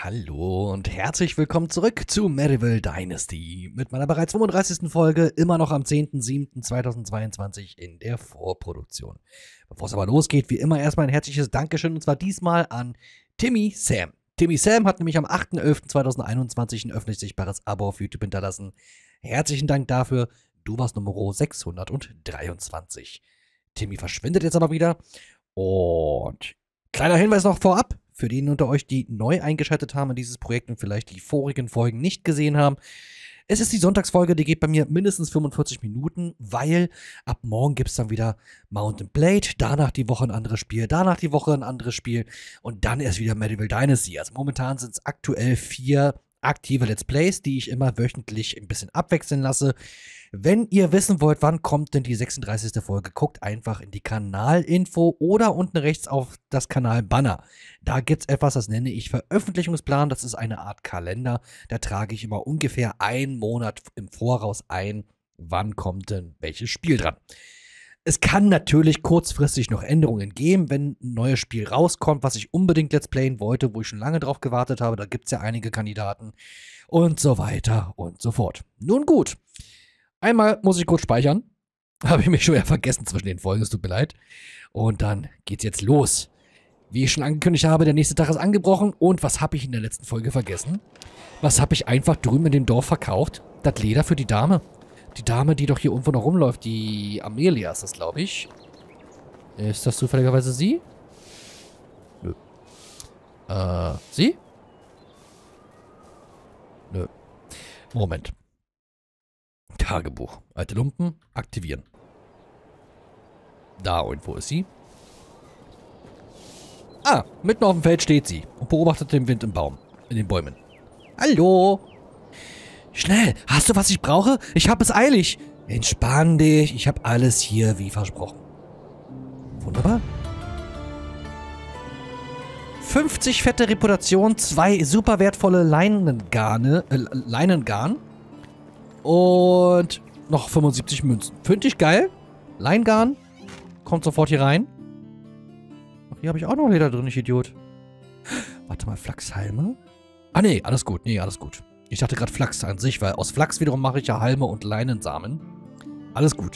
Hallo und herzlich willkommen zurück zu Medieval Dynasty mit meiner bereits 35. Folge, immer noch am 10.07.2022 in der Vorproduktion. Bevor es aber losgeht, wie immer erstmal ein herzliches Dankeschön und zwar diesmal an Timmy Sam. Timmy Sam hat nämlich am 8.11.2021 ein öffentlich sichtbares Abo auf YouTube hinterlassen. Herzlichen Dank dafür, du warst Nummer 623. Timmy verschwindet jetzt aber wieder und kleiner Hinweis noch vorab. Für diejenigen unter euch, die neu eingeschaltet haben in dieses Projekt und vielleicht die vorigen Folgen nicht gesehen haben. Es ist die Sonntagsfolge, die geht bei mir mindestens 45 Minuten, weil ab morgen gibt es dann wieder Mount & Blade, danach die Woche ein anderes Spiel, danach die Woche ein anderes Spiel und dann erst wieder Medieval Dynasty. Also momentan sind es aktuell 4 aktive Let's Plays, die ich immer wöchentlich ein bisschen abwechseln lasse. Wenn ihr wissen wollt, wann kommt denn die 36. Folge, guckt einfach in die Kanalinfo oder unten rechts auf das Kanalbanner. Da gibt es etwas, das nenne ich Veröffentlichungsplan. Das ist eine Art Kalender. Da trage ich immer ungefähr einen Monat im Voraus ein, wann kommt denn welches Spiel dran. Es kann natürlich kurzfristig noch Änderungen geben, wenn ein neues Spiel rauskommt, was ich unbedingt Let's Playen wollte, wo ich schon lange drauf gewartet habe. Da gibt es ja einige Kandidaten und so weiter und so fort. Nun gut. Einmal muss ich kurz speichern. Habe ich mich schon wieder vergessen zwischen den Folgen, es tut mir leid. Und dann geht's jetzt los. Wie ich schon angekündigt habe, der nächste Tag ist angebrochen. Und was habe ich in der letzten Folge vergessen? Was habe ich einfach drüben in dem Dorf verkauft? Das Leder für die Dame. Die Dame, die doch hier irgendwo noch rumläuft. Die Amelia ist das, glaube ich. Ist das zufälligerweise sie? Nö. Sie? Nö. Moment. Tagebuch. Alte Lumpen. Aktivieren. Da irgendwo ist sie. Ah, mitten auf dem Feld steht sie und beobachtet den Wind im Baum. In den Bäumen. Hallo? Schnell, hast du, was ich brauche? Ich habe es eilig. Entspann dich, ich habe alles hier wie versprochen. Wunderbar. 50 fette Reputation, 2 super wertvolle Leinengarn und noch 75 Münzen. Finde ich geil. Leinengarn kommt sofort hier rein. Ach, hier habe ich auch noch Leder drin, ich Idiot. Warte mal, Flachshalme? Ah, nee, alles gut. Nee, alles gut. Ich dachte gerade Flachs an sich, weil aus Flachs wiederum mache ich ja Halme und Leinensamen. Alles gut.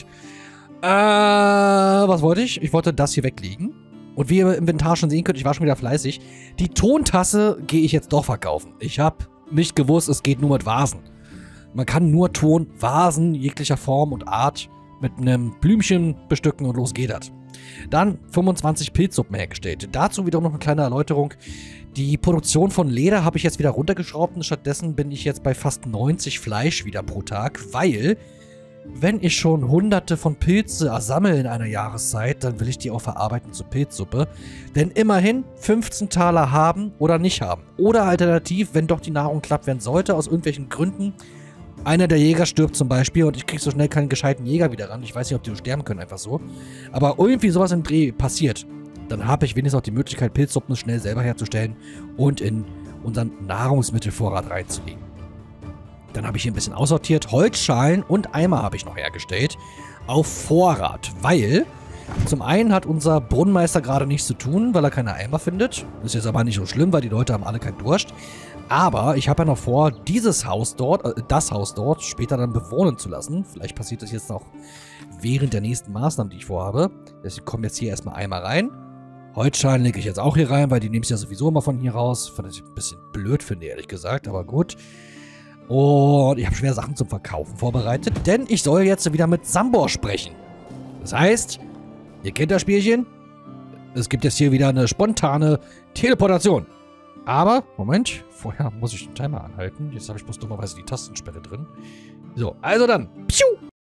Was wollte ich? Ich wollte das hier weglegen. Und wie ihr im Inventar schon sehen könnt, ich war schon wieder fleißig. Die Tontasse gehe ich jetzt doch verkaufen. Ich habe nicht gewusst, es geht nur mit Vasen. Man kann nur Ton, Vasen jeglicher Form und Art mit einem Blümchen bestücken und los geht das. Dann 25 Pilzsuppen hergestellt. Dazu wiederum noch eine kleine Erläuterung. Die Produktion von Leder habe ich jetzt wieder runtergeschraubt und stattdessen bin ich jetzt bei fast 90 Fleisch wieder pro Tag, weil, wenn ich schon hunderte von Pilze sammle in einer Jahreszeit, dann will ich die auch verarbeiten zur Pilzsuppe. Denn immerhin 15 Taler haben oder nicht haben. Oder alternativ, wenn doch die Nahrung knapp werden sollte, aus irgendwelchen Gründen, einer der Jäger stirbt zum Beispiel und ich kriege so schnell keinen gescheiten Jäger wieder ran. Ich weiß nicht, ob die sterben können, einfach so. Aber irgendwie sowas im Dreh passiert. Dann habe ich wenigstens auch die Möglichkeit, Pilzsuppen schnell selber herzustellen und in unseren Nahrungsmittelvorrat reinzulegen. Dann habe ich hier ein bisschen aussortiert. Holzschalen und Eimer habe ich noch hergestellt. Auf Vorrat, weil zum einen hat unser Brunnenmeister gerade nichts zu tun, weil er keine Eimer findet. Ist jetzt aber nicht so schlimm, weil die Leute haben alle keinen Durst. Aber ich habe ja noch vor, das Haus dort später dann bewohnen zu lassen. Vielleicht passiert das jetzt noch während der nächsten Maßnahmen, die ich vorhabe. Deswegen kommen jetzt hier erstmal Eimer rein. Holzschalen lege ich jetzt auch hier rein, weil die nehme ich ja sowieso immer von hier raus. Was ich ein bisschen blöd finde, ehrlich gesagt, aber gut. Und ich habe schwer Sachen zum Verkaufen vorbereitet, denn ich soll jetzt wieder mit Sambor sprechen. Das heißt, ihr kennt das Spielchen. Es gibt jetzt hier wieder eine spontane Teleportation. Aber, Moment, vorher muss ich den Timer anhalten. Jetzt habe ich bloß dummerweise die Tastensperre drin. So, also dann. Piu!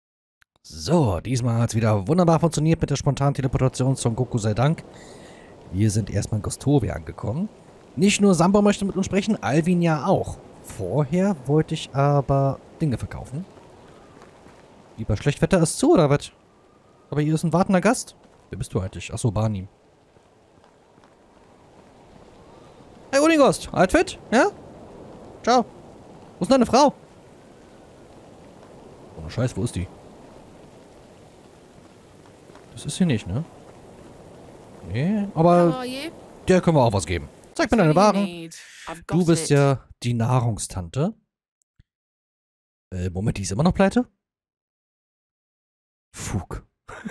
So, diesmal hat es wieder wunderbar funktioniert mit der spontanen Teleportation. Son Goku sei Dank. Wir sind erstmal in Gostovia angekommen. Nicht nur Sambor möchte mit uns sprechen, Alvin ja auch. Vorher wollte ich aber Dinge verkaufen. Lieber Schlechtwetter ist zu, oder was? Aber hier ist ein wartender Gast. Wer bist du eigentlich? Achso, Barney. Hey Unigost, alt fit? Ja? Ciao. Wo ist denn deine Frau? Oh, Scheiß, wo ist die? Das ist sie nicht, ne? Nee, aber der können wir auch was geben. Zeig mir deine Waren. Du bist ja die Nahrungstante. Moment, die ist immer noch pleite? Fug.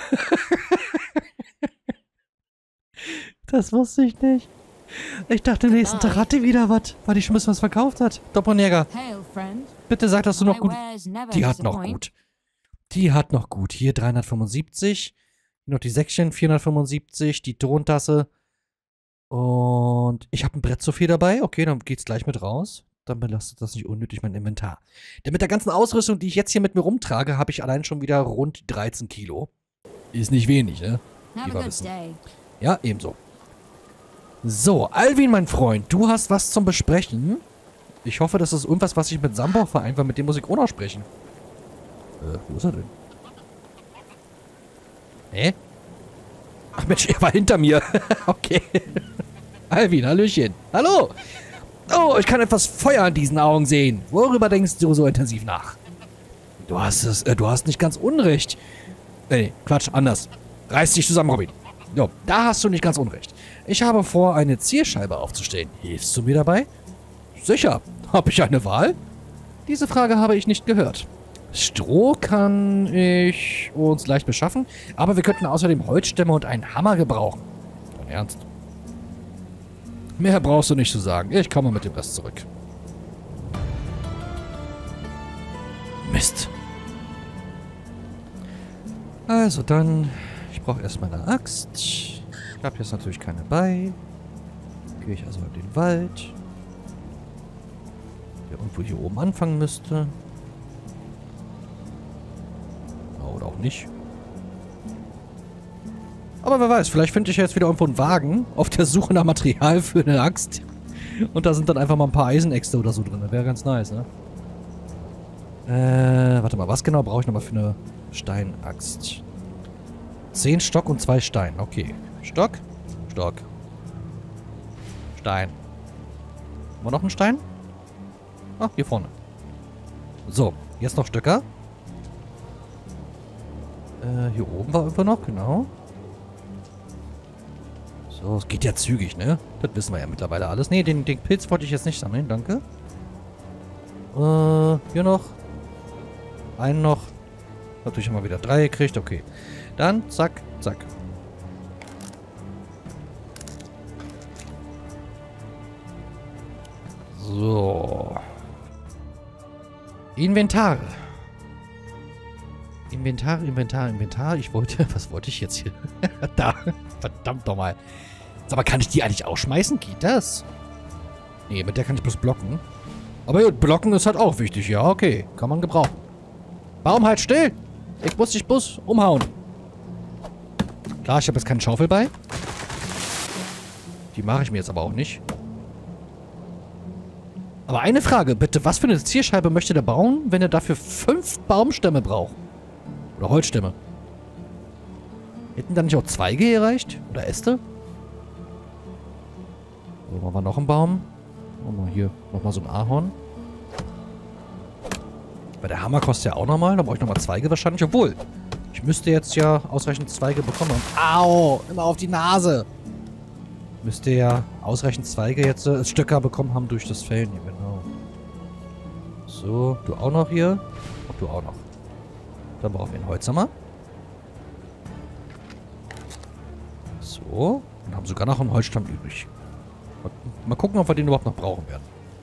Das wusste ich nicht. Ich dachte, nächsten Tag hat die wieder was, weil die schon ein bisschen was verkauft hat. Doppelnäger. Bitte sag, dass du noch gut... Die hat noch gut. Die hat noch gut. Hier 375. Hier noch die Säckchen, 475. Die Tontasse. Und ich habe ein Brett so viel dabei. Okay, dann geht's gleich mit raus. Dann belastet das nicht unnötig mein Inventar. Denn mit der ganzen Ausrüstung, die ich jetzt hier mit mir rumtrage, habe ich allein schon wieder rund 13 Kilo. Ist nicht wenig, ne? Wie wir wissen. Ja, ebenso. So, Alvin, mein Freund, du hast was zum Besprechen. Ich hoffe, das ist irgendwas, was ich mit Sambor vereinbar, mit dem muss ich auch noch sprechen. Wo ist er denn? Hä? Ach Mensch, er war hinter mir. Okay. Alvin, hallöchen. Hallo. Oh, ich kann etwas Feuer in diesen Augen sehen. Worüber denkst du so intensiv nach? Du hast nicht ganz unrecht. Nee, Quatsch, anders. Reiß dich zusammen, Robin. Jo, da hast du nicht ganz unrecht. Ich habe vor, eine Zielscheibe aufzustellen. Hilfst du mir dabei? Sicher. Habe ich eine Wahl? Diese Frage habe ich nicht gehört. Stroh kann ich uns leicht beschaffen, aber wir könnten außerdem Holzstämme und einen Hammer gebrauchen. Dein Ernst? Mehr brauchst du nicht zu sagen. Ich komme mit dem Rest zurück. Mist. Also dann, ich brauche erstmal eine Axt. Ich habe jetzt natürlich keine bei. Gehe ich also in den Wald. Der irgendwo hier oben anfangen müsste. Oder auch nicht. Aber wer weiß, vielleicht finde ich jetzt wieder irgendwo einen Wagen auf der Suche nach Material für eine Axt. Und da sind dann einfach mal ein paar Eisenäxte oder so drin. Das wäre ganz nice, ne? Warte mal, was genau brauche ich nochmal für eine Steinaxt? 10 Stock und 2 Stein. Okay. Stock, Stock. Stein. Haben wir noch einen Stein? Ah, hier vorne. So, jetzt noch Stöcker. Hier oben war irgendwo noch, genau. So, es geht ja zügig, ne? Das wissen wir ja mittlerweile alles. Ne, den Pilz wollte ich jetzt nicht sammeln, danke. Hier noch. Einen noch. Natürlich haben wir wieder 3 gekriegt, okay. Dann, zack, zack. So. Inventar. Inventar. Ich wollte... Was wollte ich jetzt hier? Da. Verdammt nochmal. Aber kann ich die eigentlich ausschmeißen? Geht das? Nee, mit der kann ich bloß blocken. Aber gut, blocken ist halt auch wichtig. Ja, okay. Kann man gebrauchen. Baum, halt still! Ich muss dich bloß umhauen. Klar, ich habe jetzt keine Schaufel bei. Die mache ich mir jetzt aber auch nicht. Aber eine Frage, bitte. Was für eine Zielscheibe möchte der bauen, wenn er dafür 5 Baumstämme braucht? Oder Holzstämme. Hätten da nicht auch Zweige gereicht? Oder Äste? So, machen wir noch einen Baum. Machen wir hier nochmal so ein Ahorn. Weil der Hammer kostet ja auch nochmal. Da brauche ich nochmal Zweige wahrscheinlich. Obwohl, ich müsste jetzt ja ausreichend Zweige bekommen. Au! Immer auf die Nase! Müsste ja ausreichend Zweige jetzt Stöcker bekommen haben durch das Fällen hier, genau. So, du auch noch hier. Und du auch noch. Dann brauchen wir einen Holzhammer. So. Und haben sogar noch einen Holzstamm übrig. Mal gucken, ob wir den überhaupt noch brauchen werden.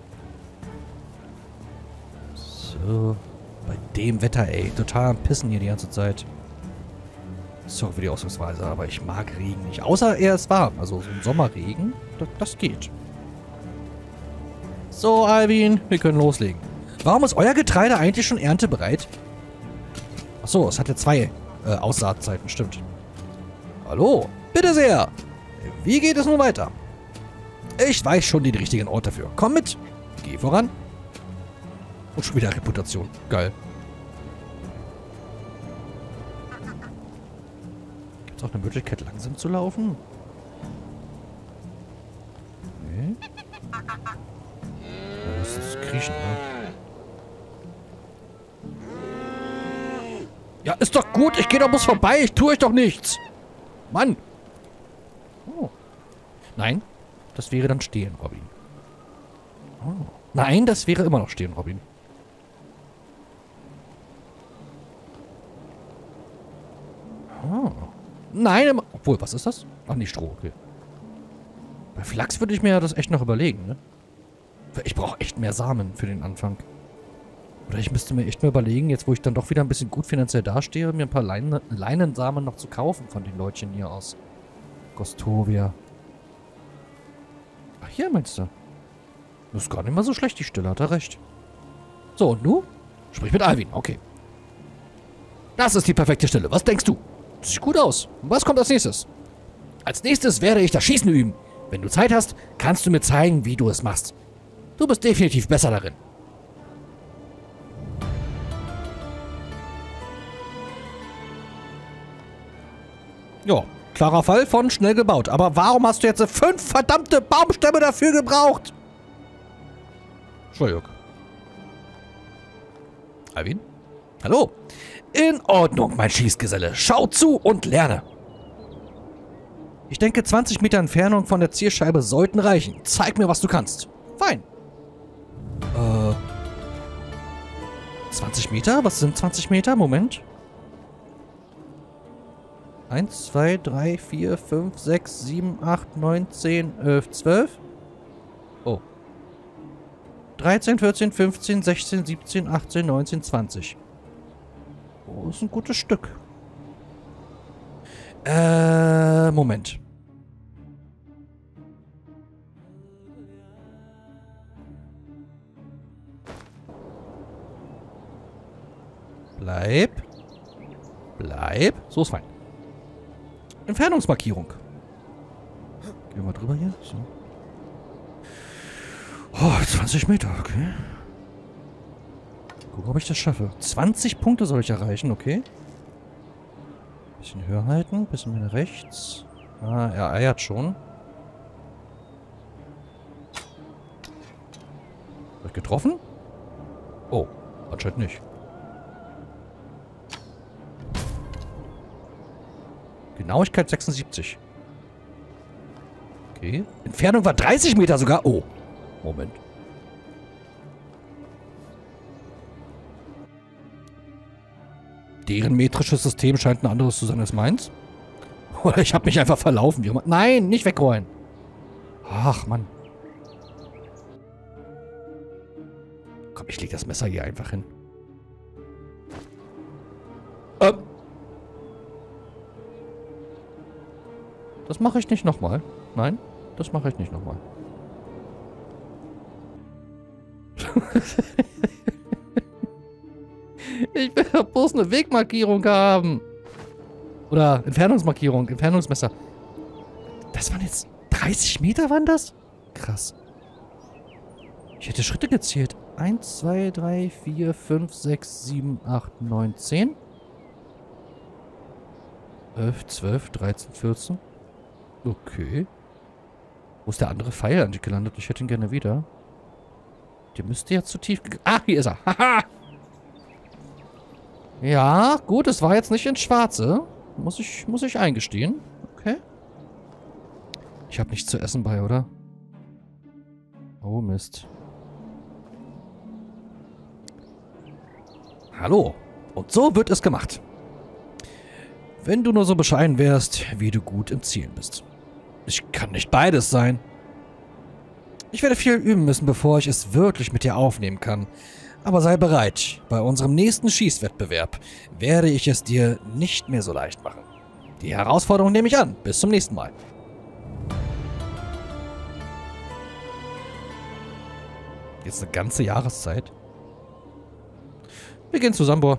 So. Bei dem Wetter, ey. Total am Pissen hier die ganze Zeit. So für die Ausdrucksweise, aber ich mag Regen nicht. Außer er ist warm. Also so ein Sommerregen, das geht. So, Alvin, wir können loslegen. Warum ist euer Getreide eigentlich schon erntebereit? Achso, es hat ja 2 Aussaatzeiten, stimmt. Hallo, bitte sehr. Wie geht es nun weiter? Ich weiß schon den richtigen Ort dafür. Komm mit. Geh voran. Und schon wieder Reputation. Geil. Gibt es auch eine Möglichkeit, langsam zu laufen? Nee. Das ist Kriechen, ne? Ja, ist doch gut. Ich gehe doch bloß vorbei. Ich tue euch doch nichts. Mann. Oh. Nein. Das wäre dann stehen, Robin. Oh. Nein, das wäre immer noch stehen, Robin. Oh. Nein, obwohl, was ist das? Ach, nicht Stroh, okay. Bei Flachs würde ich mir ja das echt noch überlegen, ne? Ich brauche echt mehr Samen für den Anfang. Oder ich müsste mir echt mal überlegen, jetzt wo ich dann doch wieder ein bisschen gut finanziell dastehe, mir ein paar Leinensamen noch zu kaufen von den Leutchen hier aus Gostovia. Ach, hier meinst du? Das ist gar nicht mal so schlecht, die Stille, hat er recht. So, und du? Sprich mit Alvin, okay. Das ist die perfekte Stille. Was denkst du? Das sieht gut aus. Was kommt als nächstes? Als nächstes werde ich das Schießen üben. Wenn du Zeit hast, kannst du mir zeigen, wie du es machst. Du bist definitiv besser darin. Ja, klarer Fall von schnell gebaut. Aber warum hast du jetzt 5 verdammte Baumstämme dafür gebraucht? Entschuldigung. Alvin? Hallo? In Ordnung, mein Schießgeselle. Schau zu und lerne. Ich denke, 20 Meter Entfernung von der Zielscheibe sollten reichen. Zeig mir, was du kannst. Fein. 20 Meter? Was sind 20 Meter? Moment. 1, 2, 3, 4, 5, 6, 7, 8, 9, 10, 11, 12. Oh. 13, 14, 15, 16, 17, 18, 19, 20. Oh, ist ein gutes Stück. Moment. Bleib. Bleib. So ist fein. Entfernungsmarkierung. Gehen wir mal drüber hier. So. Oh, 20 Meter, okay. Gucken, ob ich das schaffe. 20 Punkte soll ich erreichen, okay. Bisschen höher halten, bisschen mehr rechts. Ah, er eiert schon. Habe ich getroffen? Oh, anscheinend nicht. Genauigkeit 76. Okay. Entfernung war 30 Meter sogar. Oh. Moment. Deren metrisches System scheint ein anderes zu sein als meins. Oder ich habe mich einfach verlaufen. Nein, nicht wegrollen. Ach, Mann. Komm, ich lege das Messer hier einfach hin. Das mache ich nicht nochmal. Nein, das mache ich nicht nochmal. Ich will doch bloß eine Wegmarkierung haben. Oder Entfernungsmarkierung, Entfernungsmesser. Das waren jetzt 30 Meter, waren das? Krass. Ich hätte Schritte gezählt. 1, 2, 3, 4, 5, 6, 7, 8, 9, 10. 11, 12, 13, 14. Okay. Wo ist der andere Pfeil eigentlich gelandet? Ich hätte ihn gerne wieder. Der müsste ja zu tief... Ah, hier ist er. Haha! Ja, gut, es war jetzt nicht ins Schwarze. Muss ich eingestehen. Okay. Ich habe nichts zu essen bei, oder? Oh, Mist. Hallo. Und so wird es gemacht. Wenn du nur so bescheiden wärst, wie du gut im Zielen bist. Ich kann nicht beides sein. Ich werde viel üben müssen, bevor ich es wirklich mit dir aufnehmen kann. Aber sei bereit, bei unserem nächsten Schießwettbewerb werde ich es dir nicht mehr so leicht machen. Die Herausforderung nehme ich an. Bis zum nächsten Mal. Jetzt eine ganze Jahreszeit. Wir gehen zu Sambor.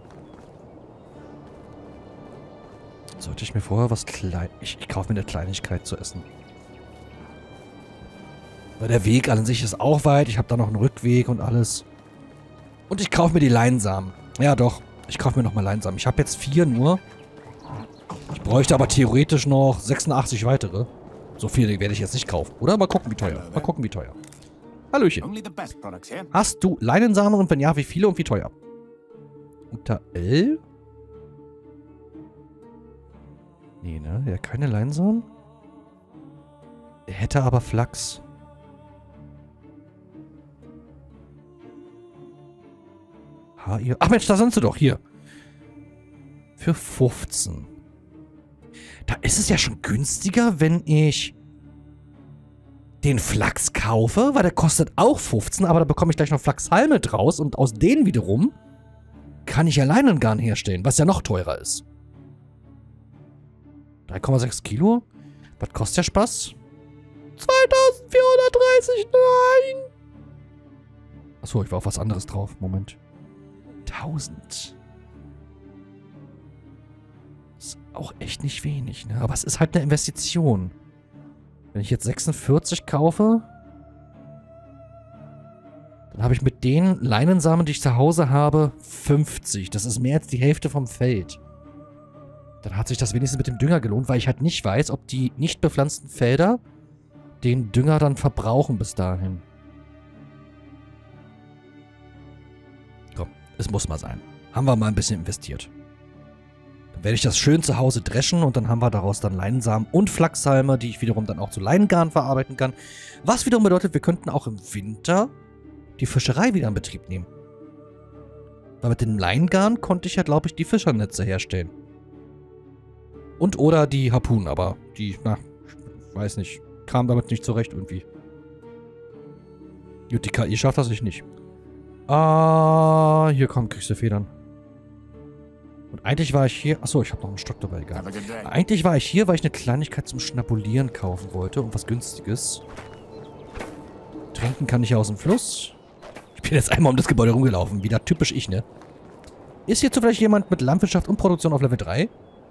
Sollte ich mir vorher was klein... Ich kaufe mir eine Kleinigkeit zu essen. Weil der Weg an sich ist auch weit. Ich habe da noch einen Rückweg und alles. Und ich kaufe mir die Leinsamen. Ja, doch. Ich kaufe mir nochmal Leinsamen. Ich habe jetzt 4 nur. Ich bräuchte aber theoretisch noch 86 weitere. So viele werde ich jetzt nicht kaufen. Oder? Mal gucken, wie teuer. Mal gucken, wie teuer. Hallöchen. Hast du Leinensamen und wenn ja, wie viele und wie teuer? Unter L? Nee, ne? Ja, keine Leinsamen? Er hätte aber Flachs. Ach Mensch, da sind sie doch. Hier. Für 15. Da ist es ja schon günstiger, wenn ich den Flachs kaufe, weil der kostet auch 15, aber da bekomme ich gleich noch Flachshalme draus und aus denen wiederum kann ich ja Leinengarn herstellen, was ja noch teurer ist. 3,6 Kilo? Was kostet der Spaß? 2430, nein! Achso, ich war auf was anderes drauf. Moment. 1000. Ist auch echt nicht wenig, ne? Aber es ist halt eine Investition. Wenn ich jetzt 46 kaufe, dann habe ich mit den Leinensamen, die ich zu Hause habe, 50. Das ist mehr als die Hälfte vom Feld. Dann hat sich das wenigstens mit dem Dünger gelohnt, weil ich halt nicht weiß, ob die nicht bepflanzten Felder den Dünger dann verbrauchen bis dahin. Komm, es muss mal sein. Haben wir mal ein bisschen investiert. Dann werde ich das schön zu Hause dreschen und dann haben wir daraus dann Leinsamen und Flachshalme, die ich wiederum dann auch zu Leinengarn verarbeiten kann. Was wiederum bedeutet, wir könnten auch im Winter die Fischerei wieder in Betrieb nehmen. Weil mit dem Leinengarn konnte ich ja, glaube ich, die Fischernetze herstellen. Und oder die Harpunen, aber die, na, ich weiß nicht, kam damit nicht zurecht irgendwie. Gut, die KI schafft das nicht. Ah, hier kommen Küchsefedern. Und eigentlich war ich hier... Achso, ich habe noch einen Stock dabei, egal. Eigentlich war ich hier, weil ich eine Kleinigkeit zum Schnabulieren kaufen wollte und was Günstiges. Trinken kann ich ja aus dem Fluss. Ich bin jetzt einmal um das Gebäude rumgelaufen. Wieder typisch ich, ne? Ist hier zufällig jemand mit Landwirtschaft und Produktion auf Level 3?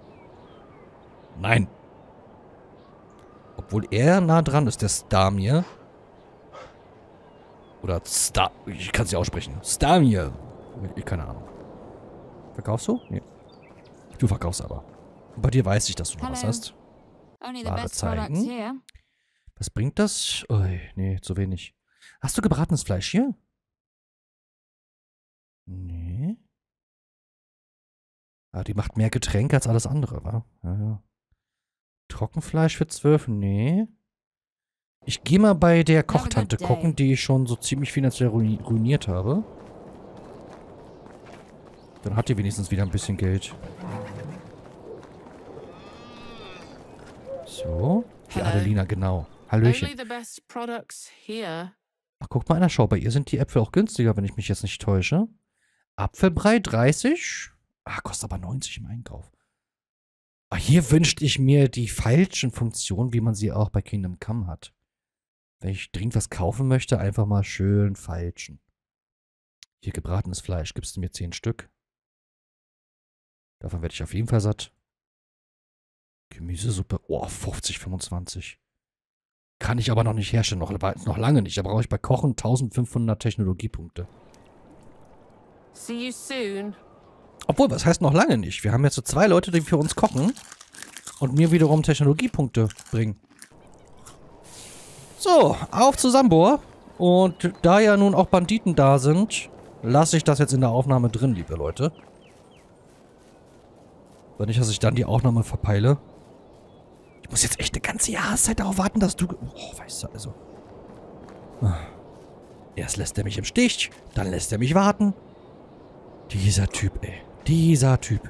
Nein. Obwohl er nah dran ist, der Stamir. Oder ich kann es ja aussprechen. Stamir. Keine Ahnung. Verkaufst du? Nee. Du verkaufst aber. Und bei dir weiß ich, dass du noch was hast. Ware zeigen. Was bringt das? Ui, nee, zu wenig. Hast du gebratenes Fleisch hier? Nee. Ah, die macht mehr Getränke als alles andere, wa? Ja, ja. Trockenfleisch für 12? Nee. Ich gehe mal bei der Kochtante gucken, die ich schon so ziemlich finanziell ruiniert habe. Dann hat die wenigstens wieder ein bisschen Geld. So. Die Adelina, genau. Hallöchen. Ach, guck mal einer, schau, bei ihr sind die Äpfel auch günstiger, wenn ich mich jetzt nicht täusche. Apfelbrei 30? Ah, kostet aber 90 im Einkauf. Ah, hier wünschte ich mir die falschen Funktionen, wie man sie auch bei Kingdom Come hat. Wenn ich dringend was kaufen möchte, einfach mal schön falschen. Hier gebratenes Fleisch. Gibst du mir 10 Stück? Davon werde ich auf jeden Fall satt. Gemüsesuppe. Oh, 50, 25. Kann ich aber noch nicht herstellen. Noch lange nicht. Da brauche ich bei Kochen 1500 Technologiepunkte. See you soon. Obwohl, was heißt noch lange nicht? Wir haben jetzt so 2 Leute, die für uns kochen und mir wiederum Technologiepunkte bringen. So, auf zu Sambor. Und da ja nun auch Banditen da sind, lasse ich das jetzt in der Aufnahme drin, liebe Leute. Weil nicht, dass ich dann die Aufnahme verpeile. Ich muss jetzt echt eine ganze Jahreszeit darauf warten, dass du... Oh, weißt du, also... Erst lässt er mich im Stich, dann lässt er mich warten. Dieser Typ, ey. Dieser Typ.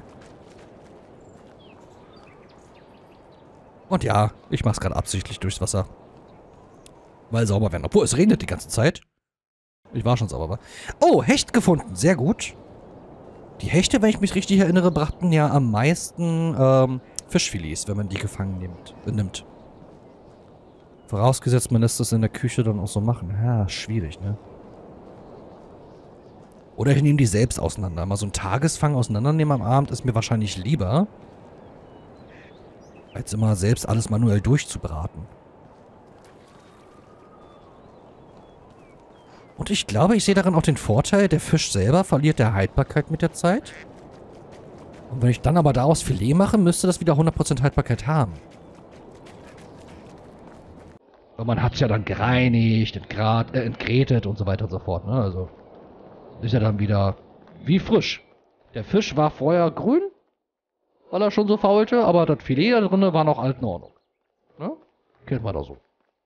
Und ja, ich mach's gerade absichtlich durchs Wasser. Weil sauber werden. Obwohl, es regnet die ganze Zeit. Ich war schon sauber. Oh, Hecht gefunden. Sehr gut. Die Hechte, wenn ich mich richtig erinnere, brachten ja am meisten Fischfilets, wenn man die gefangen nimmt. Vorausgesetzt, man lässt das in der Küche dann auch so machen. Ja, schwierig, ne? Oder ich nehme die selbst auseinander. Mal so einen Tagesfang auseinandernehmen am Abend ist mir wahrscheinlich lieber, als immer selbst alles manuell durchzubraten. Und ich glaube, ich sehe darin auch den Vorteil, der Fisch selber verliert der Haltbarkeit mit der Zeit. Und wenn ich dann aber daraus Filet mache, müsste das wieder 100% Haltbarkeit haben. Und man hat es ja dann gereinigt, entgrätet und so weiter und so fort, ne? Also ist ja dann wieder wie frisch. Der Fisch war vorher grün, weil er schon so faulte, aber das Filet da drin war noch alt in Ordnung. Ne? Kennt man doch so.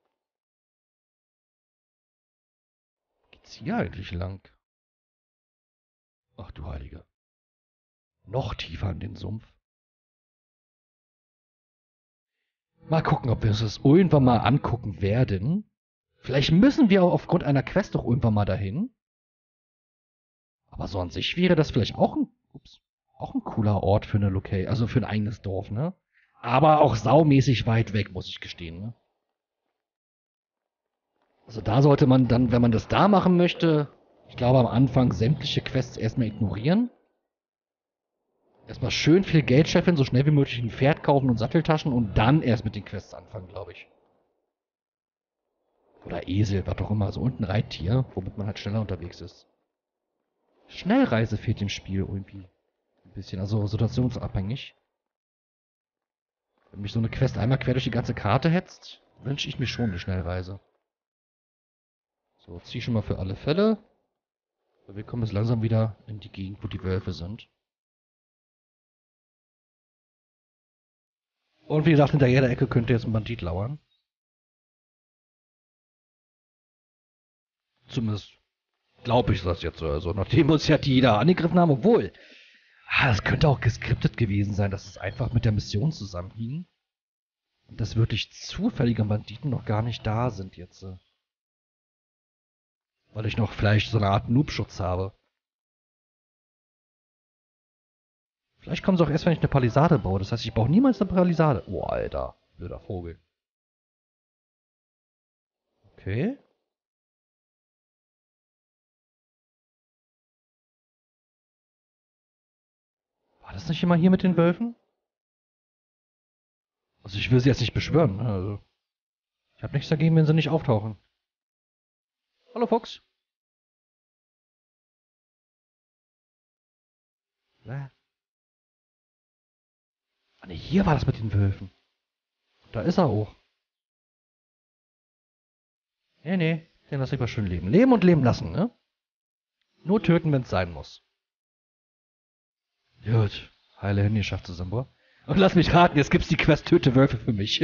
geht's hier eigentlich lang? Ach du Heilige. Noch tiefer in den Sumpf. Mal gucken, ob wir uns das irgendwann mal angucken werden. Vielleicht müssen wir auch aufgrund einer Quest doch irgendwann mal dahin. Aber so an sich wäre das vielleicht auch ein cooler Ort für eine Location, also für ein eigenes Dorf, ne? Aber auch saumäßig weit weg, muss ich gestehen, ne? Also da sollte man dann, wenn man das da machen möchte, ich glaube am Anfang sämtliche Quests erstmal ignorieren. Erstmal schön viel Geld scheffeln, so schnell wie möglich ein Pferd kaufen und Satteltaschen und dann erst mit den Quests anfangen, glaube ich. Oder Esel, was auch immer, so und ein Reittier, womit man halt schneller unterwegs ist. Schnellreise fehlt dem Spiel irgendwie. Ein bisschen, also situationsabhängig. Wenn mich so eine Quest einmal quer durch die ganze Karte hetzt, wünsche ich mir schon eine Schnellreise. So, zieh schon mal für alle Fälle. Wir kommen jetzt langsam wieder in die Gegend, wo die Wölfe sind. Und wie gesagt, hinter jeder Ecke könnte jetzt ein Bandit lauern. Zumindest glaube ich das jetzt so. Also, nachdem uns ja die da angegriffen haben, obwohl. Das könnte auch geskriptet gewesen sein, dass es einfach mit der Mission zusammenhing. Und dass wirklich zufällige Banditen noch gar nicht da sind jetzt. Weil ich noch vielleicht so eine Art Noob-Schutz habe. Vielleicht kommen sie auch erst, wenn ich eine Palisade baue. Das heißt, ich baue niemals eine Palisade. Oh, Alter. Blöder Vogel. Okay. War das nicht immer hier mit den Wölfen? Also ich will sie jetzt nicht beschwören. Ne? Also ich habe nichts dagegen, wenn sie nicht auftauchen. Hallo Fuchs. Ah ne, hier war das mit den Wölfen. Da ist er auch. Nee, den lass ich mal schön leben. Leben und leben lassen, ne? Nur töten, wenn es sein muss. Gut, heile Hände geschafft zusammen, boah. Und lass mich raten, jetzt gibt's die Quest Töte Wölfe für mich.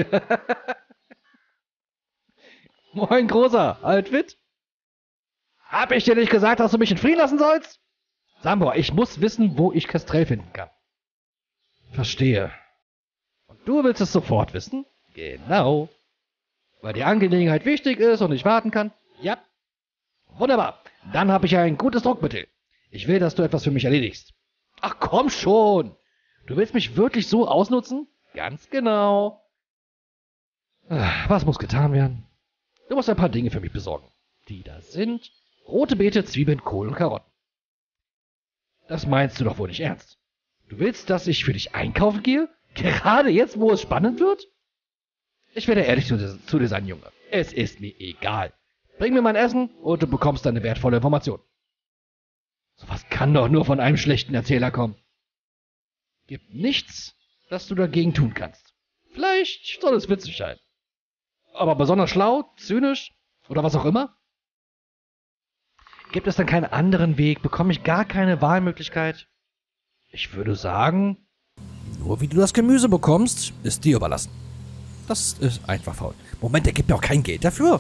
Moin, Großer, Altwit. Hab ich dir nicht gesagt, dass du mich in Frieden lassen sollst? Sambor, ich muss wissen, wo ich Kestrel finden kann. Verstehe. Und du willst es sofort wissen? Genau. Weil die Angelegenheit wichtig ist und ich warten kann? Ja. Wunderbar. Dann habe ich ja ein gutes Druckmittel. Ich will, dass du etwas für mich erledigst. Ach komm schon. Du willst mich wirklich so ausnutzen? Ganz genau. Was muss getan werden? Du musst ein paar Dinge für mich besorgen. Die da sind rote Beete, Zwiebeln, Kohl und Karotten. Das meinst du doch wohl nicht ernst. Du willst, dass ich für dich einkaufen gehe? Gerade jetzt, wo es spannend wird? Ich werde ehrlich zu dir sein, Junge. Es ist mir egal. Bring mir mein Essen und du bekommst eine wertvolle Information. Sowas kann doch nur von einem schlechten Erzähler kommen. Gibt nichts, das du dagegen tun kannst. Vielleicht soll es witzig sein. Aber besonders schlau, zynisch oder was auch immer? Gibt es dann keinen anderen Weg? Bekomme ich gar keine Wahlmöglichkeit? Ich würde sagen, nur wie du das Gemüse bekommst, ist dir überlassen. Das ist einfach faul. Moment, der gibt mir auch kein Geld dafür.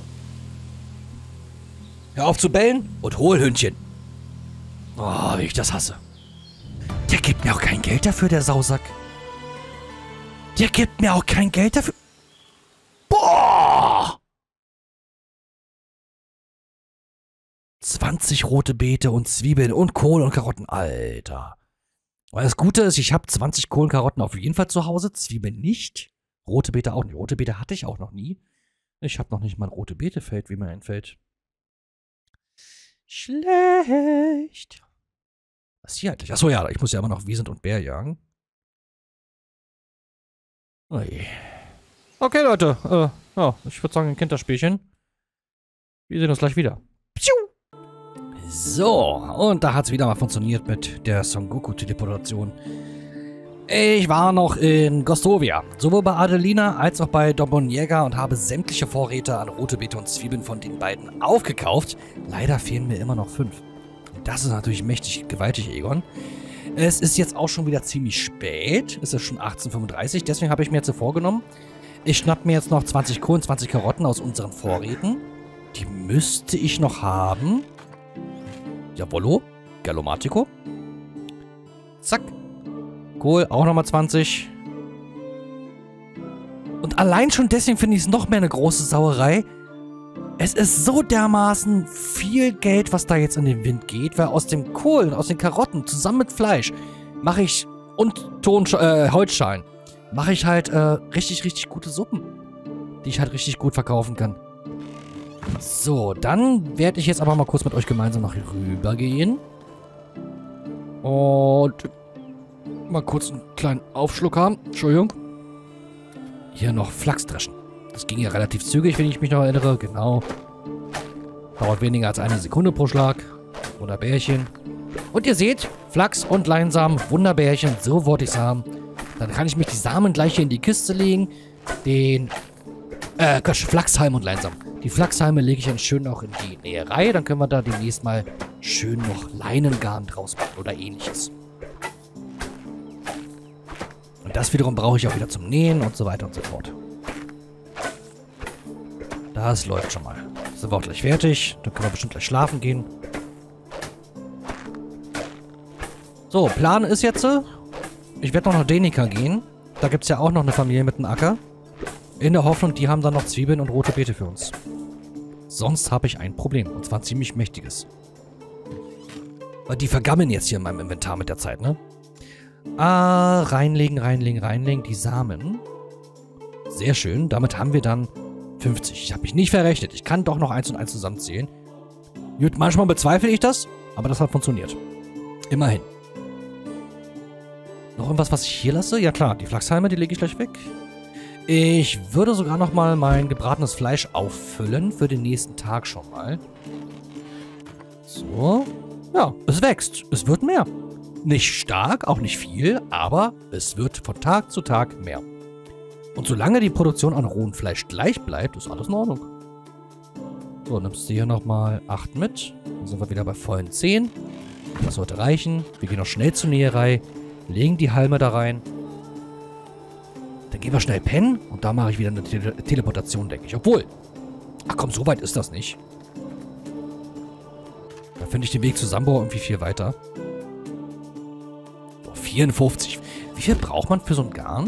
Hör auf zu bellen und hol Hündchen. Oh, wie ich das hasse. Der gibt mir auch kein Geld dafür, der Sausack. Der gibt mir auch kein Geld dafür. Boah! 20 rote Beete und Zwiebeln und Kohl und Karotten. Alter. Aber das Gute ist, ich habe 20 Kohl und Karotten auf jeden Fall zu Hause. Zwiebeln nicht. Rote Beete auch nicht. Rote Beete hatte ich auch noch nie. Ich habe noch nicht mal ein rote Beete-Feld, wie mir einfällt. Schlecht. Was ist hier eigentlich? Achso, ja, ich muss ja immer noch Wiesent und Bär jagen. Ui. Okay, Leute. Ja, ich würde sagen, ein Kinderspielchen. Wir sehen uns gleich wieder. Piu! So, und da hat es wieder mal funktioniert mit der Son Goku-Teleportation. Ich war noch in Gostovia, sowohl bei Adelina als auch bei Dobonjäger und habe sämtliche Vorräte an rote Beete und Zwiebeln von den beiden aufgekauft. Leider fehlen mir immer noch 5. Das ist natürlich mächtig gewaltig, Egon. Es ist jetzt auch schon wieder ziemlich spät. Es ist schon 18:35, deswegen habe ich mir jetzt so vorgenommen, ich schnapp mir jetzt noch 20 Kohl und 20 Karotten aus unseren Vorräten. Die müsste ich noch haben. Jawollo. Gallomatico. Zack. Kohl, auch nochmal 20. Und allein schon deswegen finde ich es noch mehr eine große Sauerei. Es ist so dermaßen viel Geld, was da jetzt in den Wind geht, weil aus dem Kohl, aus den Karotten, zusammen mit Fleisch, mache ich, und Holzschalen, mache ich halt richtig, richtig gute Suppen, die ich halt richtig gut verkaufen kann. So, dann werde ich jetzt aber mal kurz mit euch gemeinsam noch hier rüber gehen. Und mal kurz einen kleinen Aufschluck haben. Entschuldigung. Hier noch Flachs dreschen. Das ging ja relativ zügig, wenn ich mich noch erinnere. Genau. Dauert weniger als eine Sekunde pro Schlag. Wunderbärchen. Und ihr seht, Flachs und Leinsamen, Wunderbärchen, so wollte ich es haben. Dann kann ich mich die Samen gleich hier in die Kiste legen. Flachshalm und Leinsamen. Die Flachshalme lege ich dann schön auch in die Näherei. Dann können wir da demnächst mal schön noch Leinengarn draus machen oder ähnliches. Und das wiederum brauche ich auch wieder zum Nähen und so weiter und so fort. Das läuft schon mal. Sind wir auch gleich fertig. Dann können wir bestimmt gleich schlafen gehen. So, Plan ist jetzt, ich werde noch nach Denica gehen. Da gibt es ja auch noch eine Familie mit einem Acker. In der Hoffnung, die haben dann noch Zwiebeln und rote Beete für uns. Sonst habe ich ein Problem. Und zwar ein ziemlich mächtiges. Weil die vergammeln jetzt hier in meinem Inventar mit der Zeit, ne? Reinlegen. Die Samen. Sehr schön. Damit haben wir dann 50. Ich habe mich nicht verrechnet. Ich kann doch noch 1 und 1 zusammenzählen. Gut, manchmal bezweifle ich das, aber das hat funktioniert. Immerhin. Noch irgendwas, was ich hier lasse? Ja klar, die Flachshalme, die lege ich gleich weg. Ich würde sogar noch mal mein gebratenes Fleisch auffüllen für den nächsten Tag schon mal. So. Ja, es wächst. Es wird mehr. Nicht stark, auch nicht viel, aber es wird von Tag zu Tag mehr. Und solange die Produktion an rohem Fleisch gleich bleibt, ist alles in Ordnung. So, nimmst du hier nochmal 8 mit. Dann sind wir wieder bei vollen 10. Das sollte reichen. Wir gehen noch schnell zur Näherei, legen die Halme da rein. Dann gehen wir schnell pennen und da mache ich wieder eine Teleportation, denke ich. Obwohl, ach komm, so weit ist das nicht. Da finde ich den Weg zu Sambor irgendwie viel weiter. So, 54. Wie viel braucht man für so ein Garn?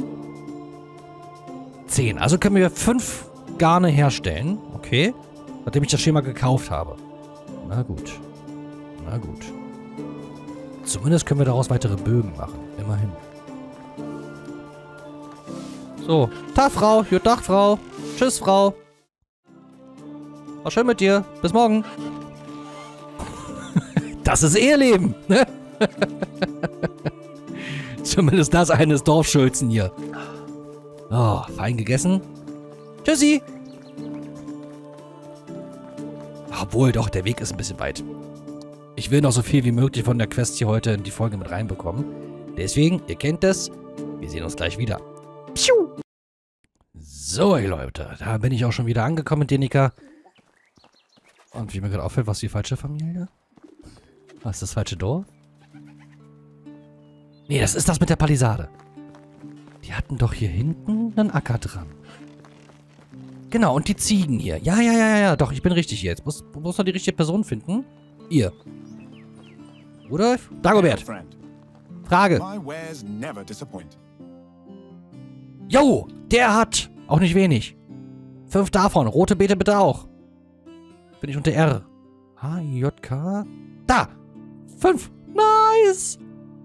10. Also können wir 5 Garne herstellen. Okay. Nachdem ich das Schema gekauft habe. Na gut. Na gut. Zumindest können wir daraus weitere Bögen machen. Immerhin. So. Tag, Frau. Guten Tag, Frau. Tschüss, Frau. War schön mit dir. Bis morgen. Das ist Eheleben. Ne? Zumindest das eines Dorfschulzen hier. Oh, fein gegessen. Tschüssi. Obwohl, doch, der Weg ist ein bisschen weit. Ich will noch so viel wie möglich von der Quest hier heute in die Folge mit reinbekommen. Deswegen, ihr kennt es. Wir sehen uns gleich wieder. Piu. So, ey Leute, da bin ich auch schon wieder angekommen in Denica. Und wie mir gerade auffällt, was die falsche Familie? Was ist das falsche Dorf? Nee, das ist das mit der Palisade. Die hatten doch hier hinten einen Acker dran. Genau, und die Ziegen hier. Ja, doch, ich bin richtig hier. Jetzt muss noch die richtige Person finden. Ihr. Rudolf? Dagobert. Frage. Jo, der hat auch nicht wenig. 5 davon. Rote Beete bitte auch. Bin ich unter R. H-J-K. Da! 5. Nice!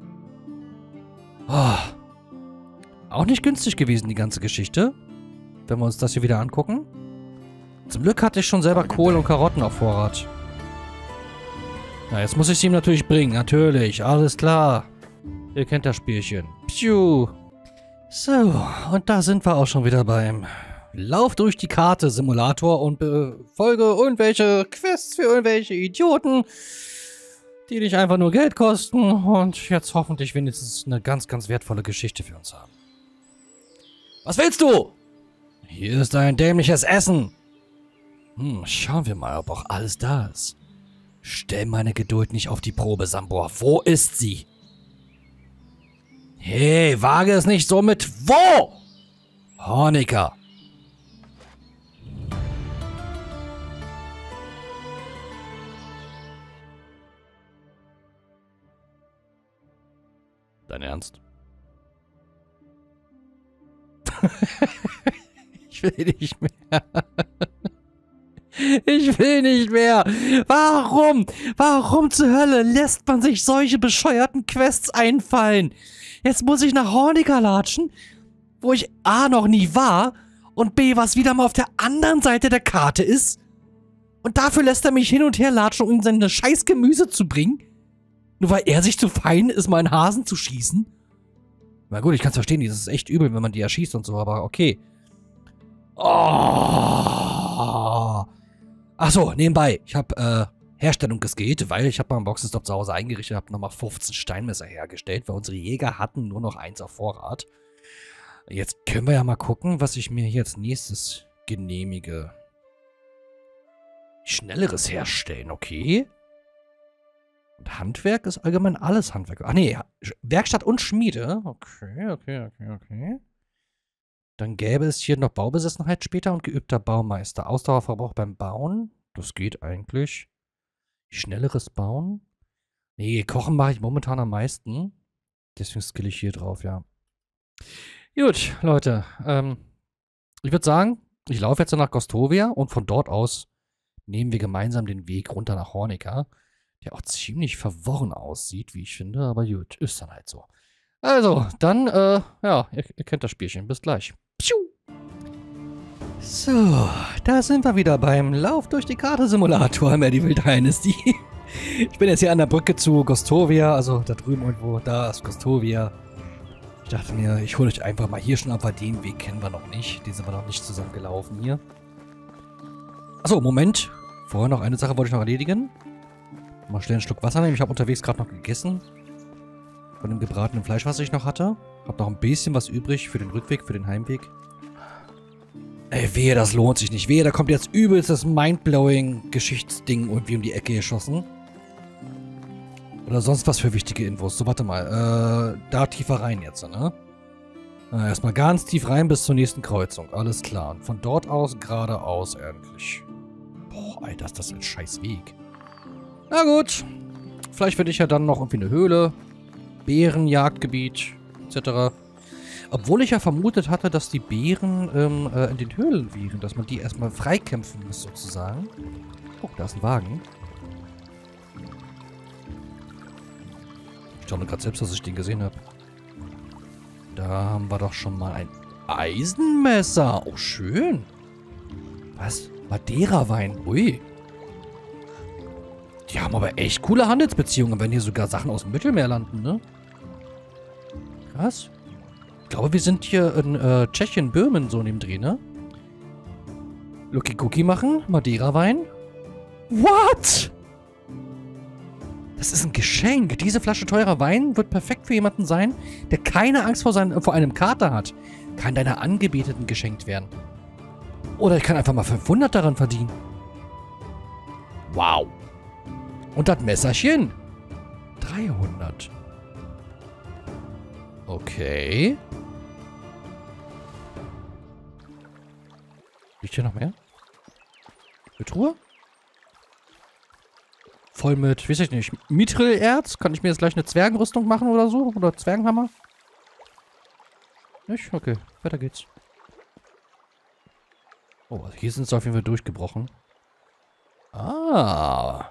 Oh. Auch nicht günstig gewesen, die ganze Geschichte. Wenn wir uns das hier wieder angucken. Zum Glück hatte ich schon selber Kohl und Karotten auf Vorrat. Na, jetzt muss ich sie ihm natürlich bringen. Natürlich, alles klar. Ihr kennt das Spielchen. Piu. So, und da sind wir auch schon wieder beim Lauf durch die Karte Simulator und befolge irgendwelche Quests für irgendwelche Idioten, die nicht einfach nur Geld kosten und jetzt hoffentlich wenigstens eine ganz, ganz wertvolle Geschichte für uns haben. Was willst du? Hier ist ein dämliches Essen. Schauen wir mal, ob auch alles da ist. Stell meine Geduld nicht auf die Probe, Sambor. Wo ist sie? Hey, wage es nicht so mit wo? Honecker. Dein Ernst? Ich will nicht mehr. Ich will nicht mehr. Warum? Warum zur Hölle lässt man sich solche bescheuerten Quests einfallen? Jetzt muss ich nach Horniger latschen, wo ich A noch nie war und B was wieder mal auf der anderen Seite der Karte ist. Und dafür lässt er mich hin und her latschen, um ihm seine scheiß Gemüse zu bringen. Nur weil er sich zu fein ist, mal einen Hasen zu schießen. Na gut, ich kann es verstehen, das ist echt übel, wenn man die erschießt und so, aber okay. Oh. Achso, nebenbei. Ich habe Herstellung geskillt, weil ich habe mal einen Boxenstopp zu Hause eingerichtet, habe nochmal 15 Steinmesser hergestellt, weil unsere Jäger hatten nur noch 1 auf Vorrat. Jetzt können wir ja mal gucken, was ich mir hier als nächstes genehmige. Schnelleres herstellen, okay. Und Handwerk ist allgemein alles Handwerk. Ach nee, Werkstatt und Schmiede. Okay. Dann gäbe es hier noch Baubesessenheit später und geübter Baumeister. Ausdauerverbrauch beim Bauen. Das geht eigentlich. Schnelleres Bauen. Nee, Kochen mache ich momentan am meisten. Deswegen skill ich hier drauf, ja. Gut, Leute. Ich würde sagen, ich laufe jetzt nach Gostovia und von dort aus nehmen wir gemeinsam den Weg runter nach Horniger. Der auch ziemlich verworren aussieht, wie ich finde. Aber gut, ist dann halt so. Also, dann, ja, ihr kennt das Spielchen. Bis gleich. Piu! So, da sind wir wieder beim Lauf durch die Karte-Simulator Medieval Dynasty. Ich bin jetzt hier an der Brücke zu Gostovia, also da drüben irgendwo, da ist Gostovia. Ich dachte mir, ich hole euch einfach mal hier schon ab, weil den Weg kennen wir noch nicht. Den sind wir noch nicht zusammen gelaufen hier. Achso, Moment. Vorher noch eine Sache wollte ich noch erledigen. Mal schnell einen Schluck Wasser nehmen. Ich habe unterwegs gerade noch gegessen. Von dem gebratenen Fleisch, was ich noch hatte. Hab noch ein bisschen was übrig für den Rückweg, für den Heimweg. Ey, wehe, das lohnt sich nicht. Wehe, da kommt jetzt übelst das mindblowing Geschichtsding irgendwie um die Ecke geschossen. Oder sonst was für wichtige Infos. So, warte mal. Da tiefer rein jetzt, ne? Erstmal ganz tief rein bis zur nächsten Kreuzung. Alles klar. Und von dort aus geradeaus endlich. Boah, Alter, ist das ein scheiß Weg. Na gut. Vielleicht finde ich ja dann noch irgendwie eine Höhle. Bärenjagdgebiet, etc. Obwohl ich ja vermutet hatte, dass die Bären in den Höhlen wären. Dass man die erstmal freikämpfen muss, sozusagen. Oh, da ist ein Wagen. Ich schaue gerade selbst, dass ich den gesehen habe. Da haben wir doch schon mal ein Eisenmesser. Oh, schön. Was? Madeira-Wein. Ui. Die haben aber echt coole Handelsbeziehungen, wenn hier sogar Sachen aus dem Mittelmeer landen, ne? Krass. Ich glaube, wir sind hier in Tschechien, Böhmen, so in dem Dreh, ne? Lucky Cookie machen. Madeira-Wein. What? Das ist ein Geschenk. Diese Flasche teurer Wein wird perfekt für jemanden sein, der keine Angst vor einem Kater hat. Kann deiner Angebeteten geschenkt werden. Oder ich kann einfach mal 500 daran verdienen. Wow. Und das Messerchen. 300. Okay. Liegt hier noch mehr? Eine Truhe? Voll mit, weiß ich nicht, Mithril-Erz? Kann ich mir jetzt gleich eine Zwergenrüstung machen oder so? Oder Zwergenhammer? Nicht? Okay, weiter geht's. Oh, hier sind sie auf jeden Fall durchgebrochen. Ah.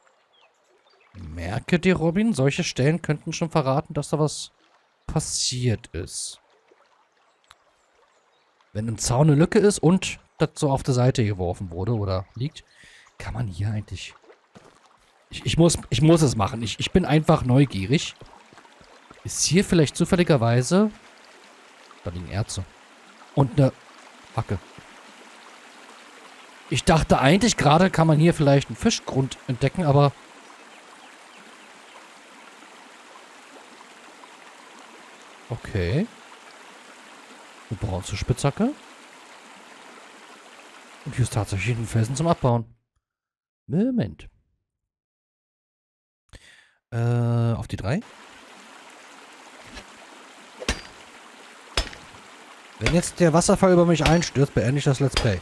Merke dir, Robin, solche Stellen könnten schon verraten, dass da was passiert ist. Wenn im Zaun eine Lücke ist und das so auf der Seite geworfen wurde oder liegt, kann man hier eigentlich... Ich muss es machen. Ich bin einfach neugierig. Ist hier vielleicht zufälligerweise... Da liegen Erze. Und eine Hacke. Ich dachte eigentlich, gerade kann man hier vielleicht einen Fischgrund entdecken, aber... Okay. Wir brauchen zur Spitzhacke. Und hier ist tatsächlich ein Felsen zum Abbauen. Moment. Auf die 3. Wenn jetzt der Wasserfall über mich einstürzt, beende ich das Let's Play.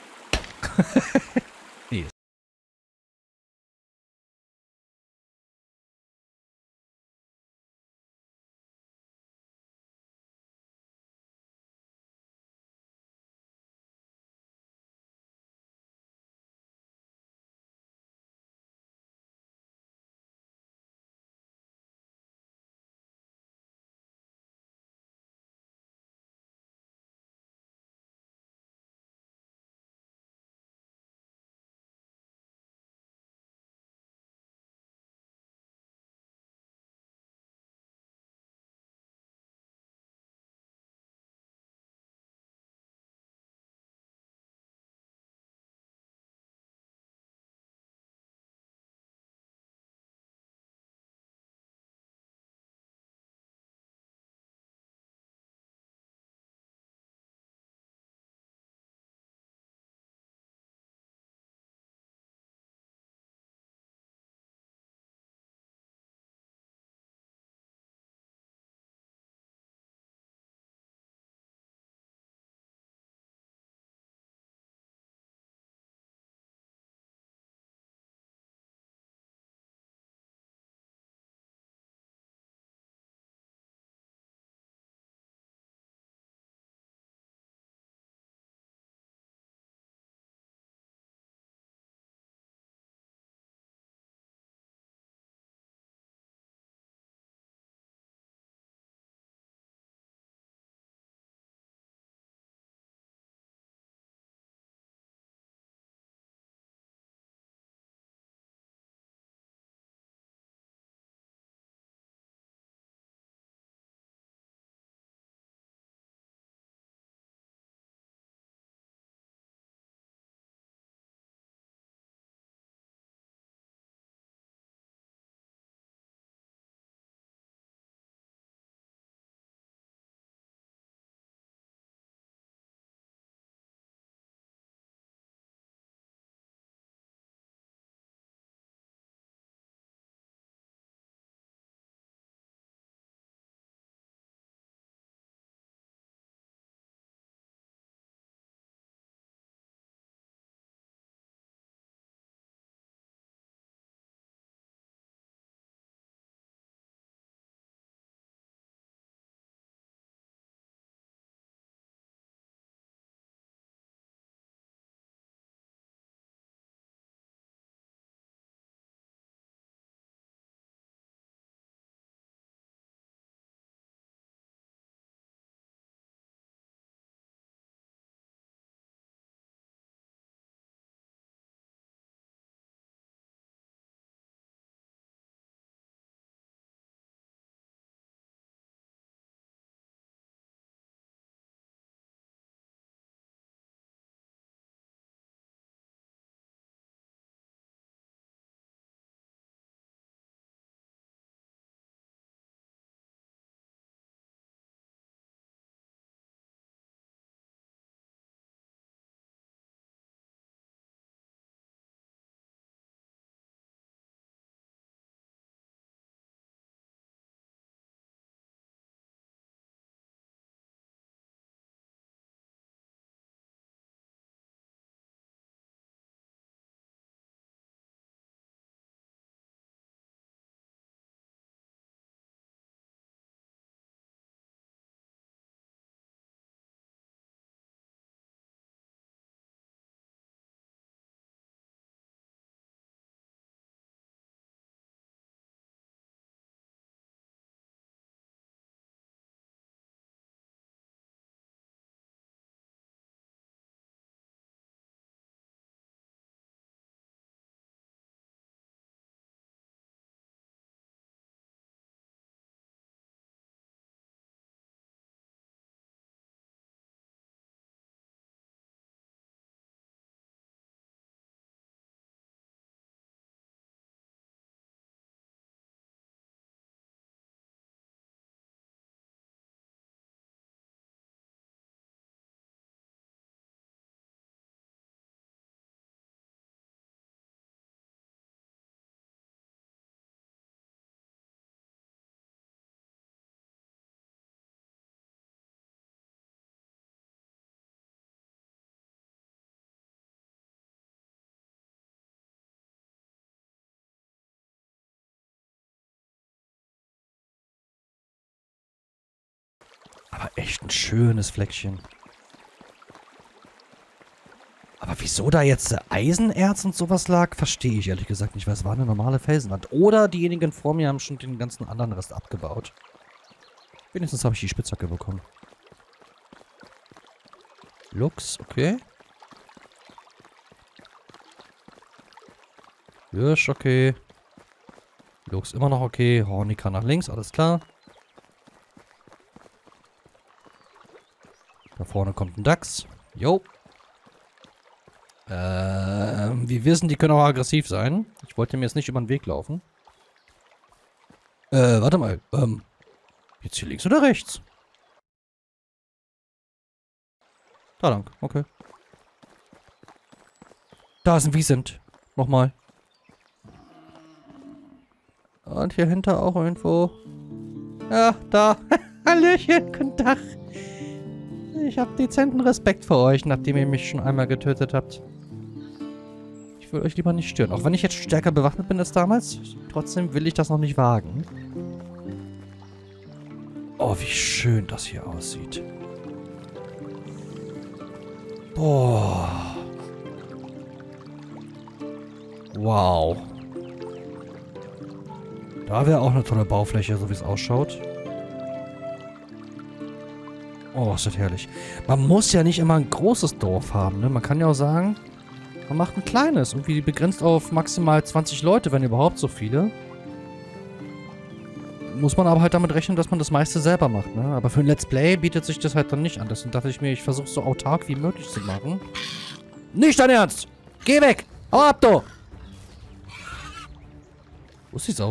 Nee, Aber echt ein schönes Fleckchen. Aber wieso da jetzt Eisenerz und sowas lag, verstehe ich ehrlich gesagt nicht, weil es war eine normale Felsenwand. Oder diejenigen vor mir haben schon den ganzen anderen Rest abgebaut. Wenigstens habe ich die Spitzhacke bekommen. Lux, okay. Hirsch, okay. Lux immer noch okay. Hornika nach links, alles klar. Da vorne kommt ein Dachs. Jo. Wir wissen, die können auch aggressiv sein. Ich wollte mir jetzt nicht über den Weg laufen. Warte mal. Jetzt hier links oder rechts? Da lang, okay. Da ist ein Wiesent. Nochmal. Und hier hinter auch irgendwo. Ja, da. Hallöchen, guten Tag. Ich habe dezenten Respekt vor euch, nachdem ihr mich schon einmal getötet habt. Ich will euch lieber nicht stören. Auch wenn ich jetzt stärker bewaffnet bin als damals, trotzdem will ich das noch nicht wagen. Oh, wie schön das hier aussieht. Boah. Wow. Da wäre auch eine tolle Baufläche, so wie es ausschaut. Oh, ist das herrlich. Man muss ja nicht immer ein großes Dorf haben, ne? Man kann ja auch sagen, man macht ein kleines. Irgendwie begrenzt auf maximal 20 Leute, wenn überhaupt so viele. Muss man aber halt damit rechnen, dass man das meiste selber macht, ne? Aber für ein Let's Play bietet sich das halt dann nicht an. Deswegen dachte ich mir, ich versuche es so autark wie möglich zu machen. Nicht dein Ernst! Geh weg! Hau ab, du! Wo ist die Sau?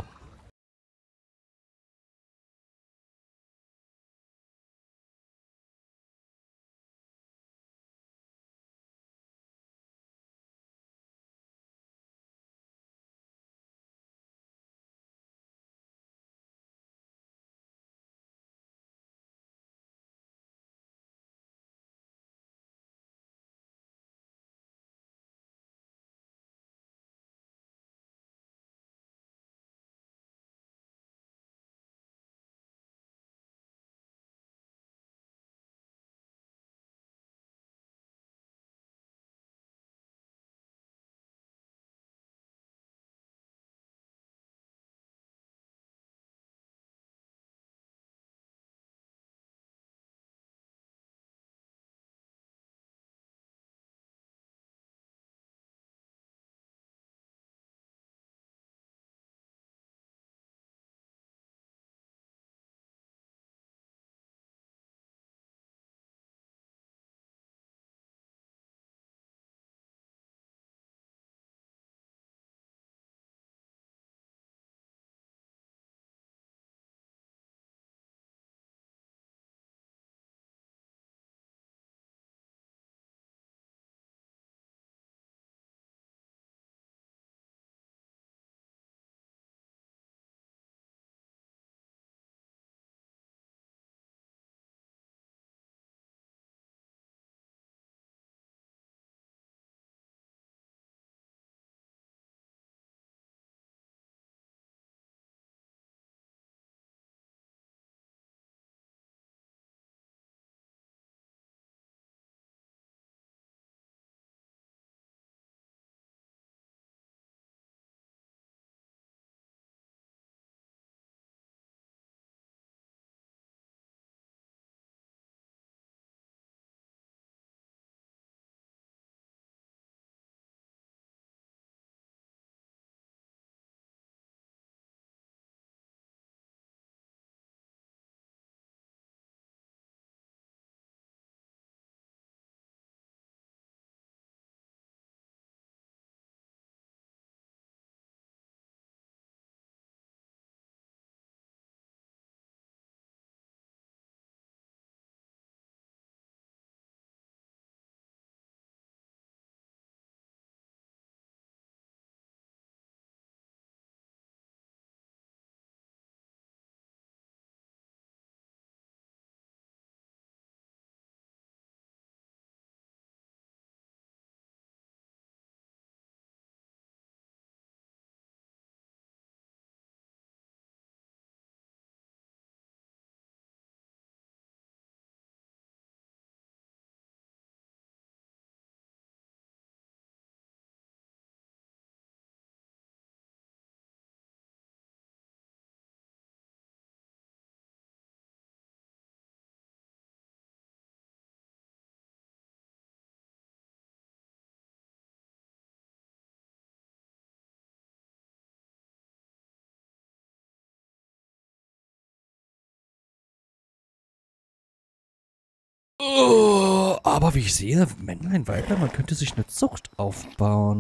Aber wie ich sehe, Männlein, Weiblein, man könnte sich eine Zucht aufbauen.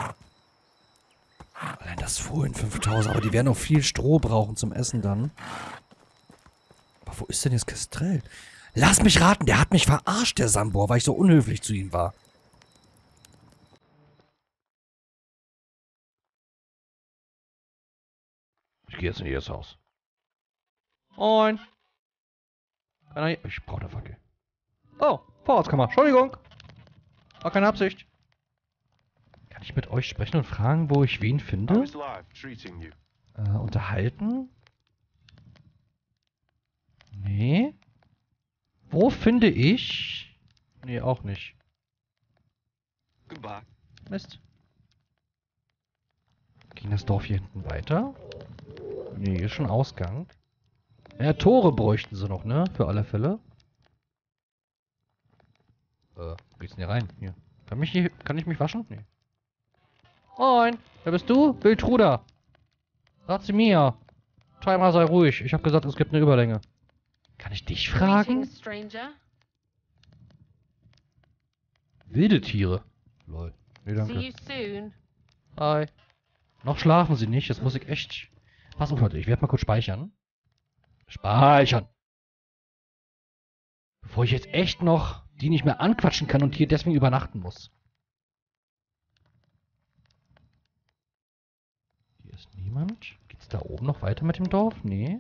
Allein das Fohlen 5000, aber die werden auch viel Stroh brauchen zum Essen dann. Aber wo ist denn jetzt Kestrel? Lass mich raten, der hat mich verarscht, der Sambor, weil ich so unhöflich zu ihm war. Ich gehe jetzt in ihr Haus. Moin. Ich brauche eine Fackel. Oh, Vorratskammer. Entschuldigung. War keine Absicht. Kann ich mit euch sprechen und fragen, wo ich wen finde? Unterhalten? Nee. Wo finde ich? Nee, auch nicht. Mist. Ging das Dorf hier hinten weiter? Nee, hier ist schon Ausgang. Ja, Tore bräuchten sie noch, ne? Für alle Fälle. Wo geht's denn hier rein? Hier. Kann ich mich waschen? Nee. Moin, wer bist du? Wildtruder. Razimia. Timer, sei ruhig. Ich hab gesagt, es gibt eine Überlänge. Kann ich dich fragen? Greetings, stranger. Wilde Tiere. Lol. Nee, See danke. you soon. Hi. Noch schlafen sie nicht. Das muss ich echt... Pass auf, Leute. Ich werde mal kurz speichern. Speichern. Bevor ich jetzt echt noch die nicht mehr anquatschen kann und hier deswegen übernachten muss. Hier ist niemand. Geht's da oben noch weiter mit dem Dorf? Nee.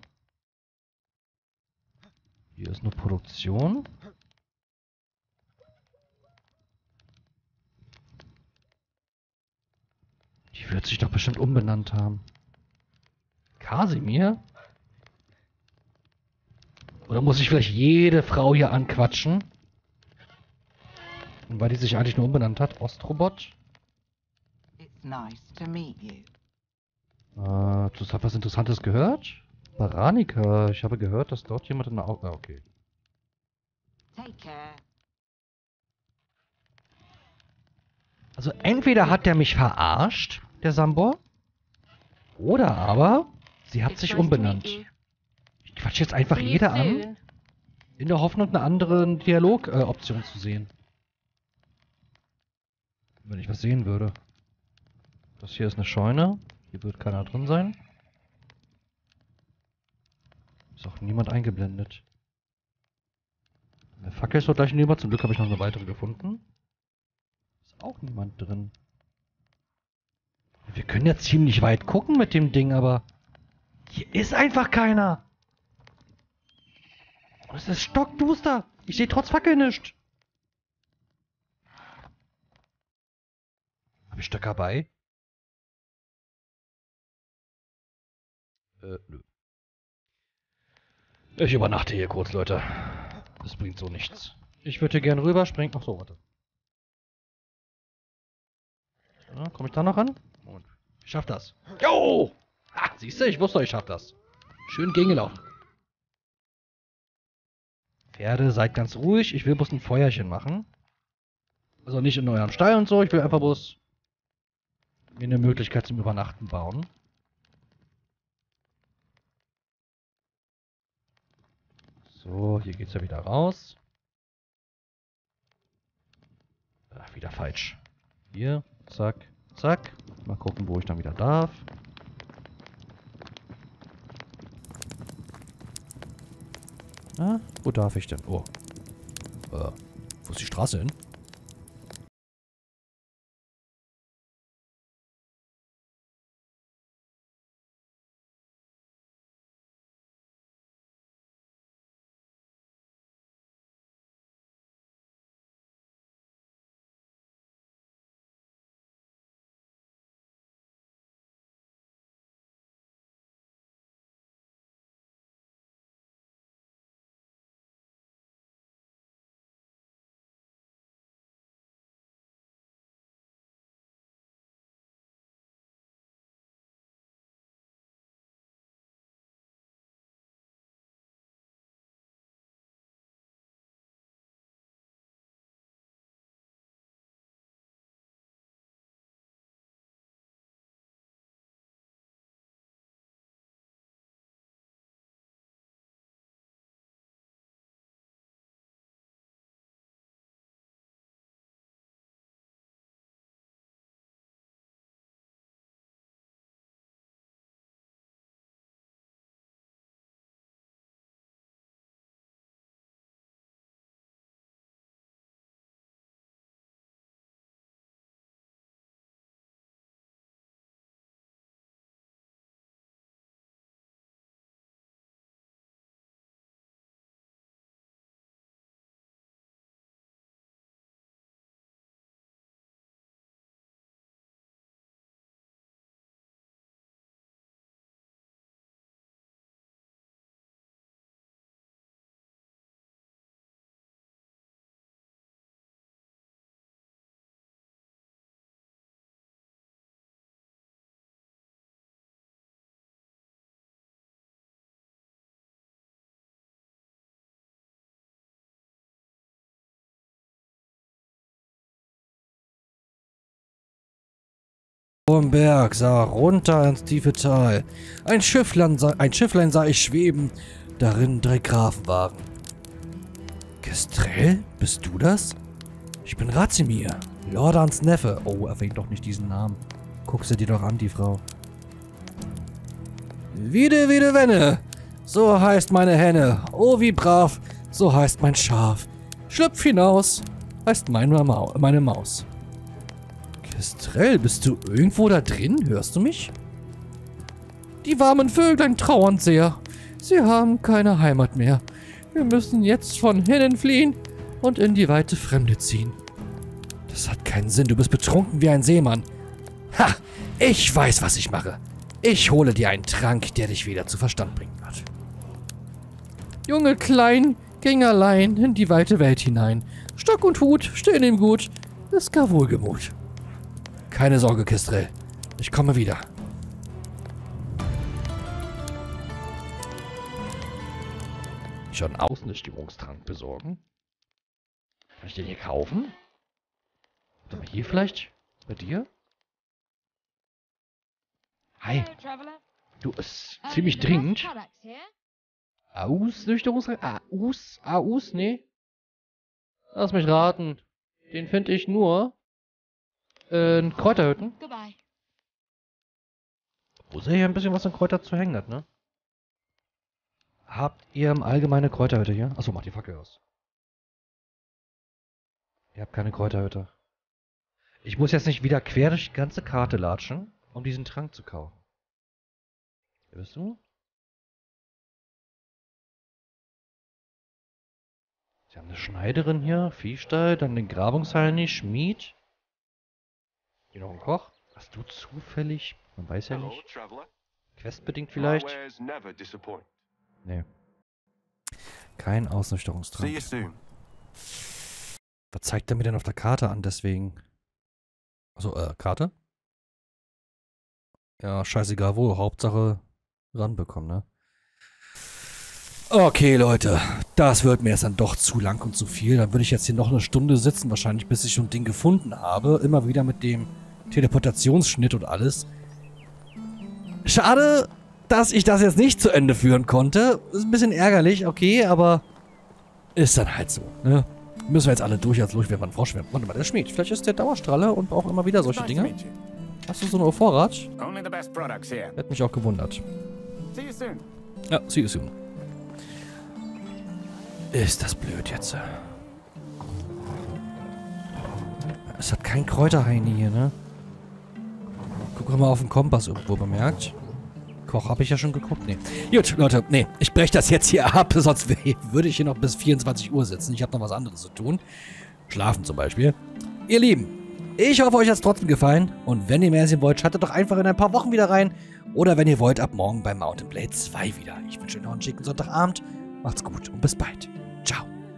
Hier ist nur Produktion. Die wird sich doch bestimmt umbenannt haben. Kasimir? Oder muss ich vielleicht jede Frau hier anquatschen? Und weil die sich eigentlich nur umbenannt hat. Ostrobot? It's nice to meet you. Du hast was Interessantes gehört? Baranika. Ich habe gehört, dass dort jemand in der Augen... okay. Take care. Also entweder hat der mich verarscht, der Sambor, oder aber sie hat It's sich nice to umbenannt. meet you. Ich quatsch jetzt einfach See you jede an, soon. in der Hoffnung, eine andere Dialogoption zu sehen. Wenn ich was sehen würde. Das hier ist eine Scheune. Hier wird keiner drin sein. Ist auch niemand eingeblendet. Eine Fackel ist dort gleich hinüber. Zum Glück habe ich noch eine weitere gefunden. Ist auch niemand drin. Wir können ja ziemlich weit gucken mit dem Ding, aber hier ist einfach keiner. Und es ist stockduster. Ich sehe trotz Fackel nichts. Habe ich Stöcker bei? Nö. Ich übernachte hier kurz, Leute. Das bringt so nichts. Ich würde hier gern rüberspringen. Ach so, warte. Ja, komme ich da noch ran? Moment. Ich schaff das. Jo! Ah, siehst du, ich wusste, ich schaff das. Schön gegengelaufen. Pferde, seid ganz ruhig. Ich will bloß ein Feuerchen machen. Also nicht in euren Stall und so. Ich will einfach bloß mir eine Möglichkeit zum Übernachten bauen. So, hier geht's ja wieder raus. Ach, wieder falsch. Hier, zack, zack. Mal gucken, wo ich dann wieder darf. Na, wo darf ich denn? Oh. Wo ist die Straße hin? hohem Berg, sah runter ins tiefe Tal. Ein Schifflein sah ich schweben, darin 3 Grafen waren. Kestrel, bist du das? Ich bin Razimir, Lordans Neffe. Oh, erwähnt doch nicht diesen Namen. Guck sie dir doch an, die Frau. Wide, wenne, so heißt meine Henne. Oh, wie brav, so heißt mein Schaf. Schlüpf hinaus, heißt meine Maus. Kestrel, bist du irgendwo da drin? Hörst du mich? Die warmen Vöglein trauern sehr. Sie haben keine Heimat mehr. Wir müssen jetzt von hinnen fliehen und in die weite Fremde ziehen. Das hat keinen Sinn, du bist betrunken wie ein Seemann. Ha, ich weiß, was ich mache. Ich hole dir einen Trank, der dich wieder zu Verstand bringen wird. Junge Klein ging allein in die weite Welt hinein. Stock und Hut stehen ihm gut, ist gar wohlgemut. Keine Sorge, Kestrel. Ich komme wieder. Ich soll einen Außenlichtstimmungstrank besorgen. Kann ich den hier kaufen? Oder hier vielleicht? Bei dir? Hi. Du, ist ziemlich dringend. Auslüchterungsrang? Aus? Nee. Lass mich raten. Den finde ich nur in Kräuterhütten. Wo sie hier ein bisschen was an Kräuter zu hängen hat, ne? Habt ihr im Allgemeinen Kräuterhütte hier? Achso, macht die Fackel aus. Ihr habt keine Kräuterhütte. Ich muss jetzt nicht wieder quer durch die ganze Karte latschen, um diesen Trank zu kaufen. Hörst du? Sie haben eine Schneiderin hier, Viehstall, dann den Grabungshallen, Schmied. Hier noch ein Koch. Hast du zufällig, man weiß ja nicht, questbedingt vielleicht? Nee. Kein Ausnüchterungstrank. Was zeigt er mir denn auf der Karte an, deswegen? Achso, Karte? Ja, scheißegal wo, Hauptsache ranbekommen, ne? Okay, Leute, das wird mir jetzt dann doch zu lang und zu viel. Dann würde ich jetzt hier noch eine Stunde sitzen, wahrscheinlich bis ich so ein Ding gefunden habe. Immer wieder mit dem Teleportationsschnitt und alles. Schade, dass ich das jetzt nicht zu Ende führen konnte. Ist ein bisschen ärgerlich, okay, aber ist dann halt so, ne? Müssen wir jetzt alle durch, als werden wir ein Frosch werden. Warte mal, der Schmied. Vielleicht ist der Dauerstrahle und braucht immer wieder solche Dinge. Hast du so eine Vorrat? Hätte mich auch gewundert. Ja, see you soon. Ist das blöd jetzt. Es hat kein Kräuterheini hier, ne? Guck mal auf den Kompass irgendwo bemerkt. Koch habe ich ja schon geguckt. Nee. Gut, Leute, nee. Ich breche das jetzt hier ab, sonst würde ich hier noch bis 24 Uhr sitzen. Ich habe noch was anderes zu tun. Schlafen zum Beispiel. Ihr Lieben, ich hoffe, euch hat es trotzdem gefallen. Und wenn ihr mehr sehen wollt, schaltet doch einfach in ein paar Wochen wieder rein. Oder wenn ihr wollt, ab morgen bei Mount & Blade 2 wieder. Ich wünsche euch noch einen schicken Sonntagabend. Macht's gut und bis bald. Ciao.